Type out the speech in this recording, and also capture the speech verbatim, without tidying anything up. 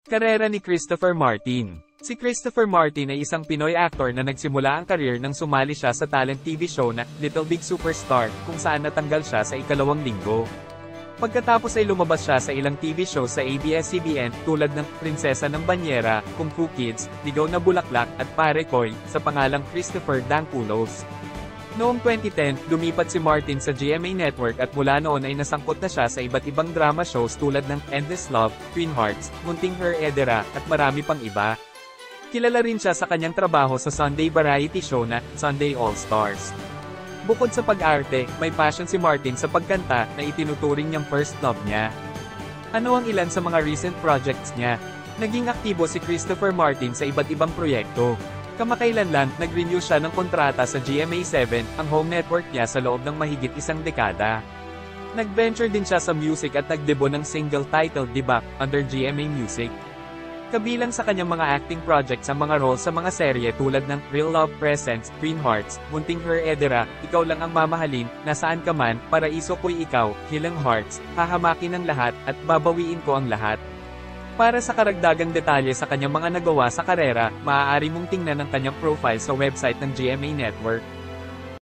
Karera ni Christopher Martin. Si Christopher Martin ay isang Pinoy actor na nagsimula ang career nang sumali siya sa talent T V show na Little Big Superstar, kung saan natanggal siya sa ikalawang linggo. Pagkatapos ay lumabas siya sa ilang T V show sa A B S C B N tulad ng Prinsesa ng Banyera, Kung Fu Kids, Ligaw na Bulaklak at Pare Koy, sa pangalang Christopher Dangculos. Noong twenty ten, lumipat si Martin sa G M A Network at mula noon ay nasangkot na siya sa iba't ibang drama shows tulad ng Endless Love, Twin Hearts, Munting Her Edera, at marami pang iba. Kilala rin siya sa kanyang trabaho sa Sunday variety show na Sunday All Stars. Bukod sa pag-arte, may passion si Martin sa pagkanta na itinuturing niyang first love niya. Ano ang ilan sa mga recent projects niya? Naging aktibo si Christopher Martin sa iba't ibang proyekto. Kamakailan lang, nag-renew siya ng kontrata sa G M A seven, ang home network niya sa loob ng mahigit isang dekada. Nag-venture din siya sa music at nagdebo ng single titled Dibak, under G M A Music. Kabilang sa kanyang mga acting projects ang mga role sa mga serye tulad ng Real Love Presents, Twin Hearts, Munting Her Edera, Ikaw Lang Ang Mamahalin, Nasaan Ka Man, Paraiso Ko'y Ikaw, Hilang Hearts, Hahamakin Ang Lahat, at Babawiin Ko Ang Lahat. Para sa karagdagang detalye sa kanyang mga nagawa sa karera, maaari mong tingnan ang kanyang profile sa website ng G M A Network.